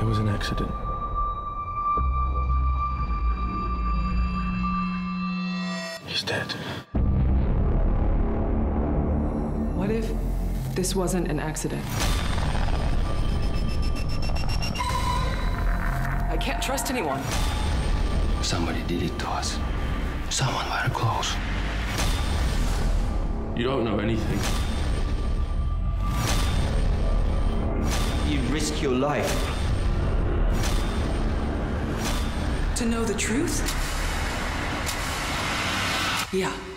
It was an accident. He's dead. What if this wasn't an accident? I can't trust anyone. Somebody did it to us. Someone very close. You don't know anything. You risk your life. To know the truth? Yeah.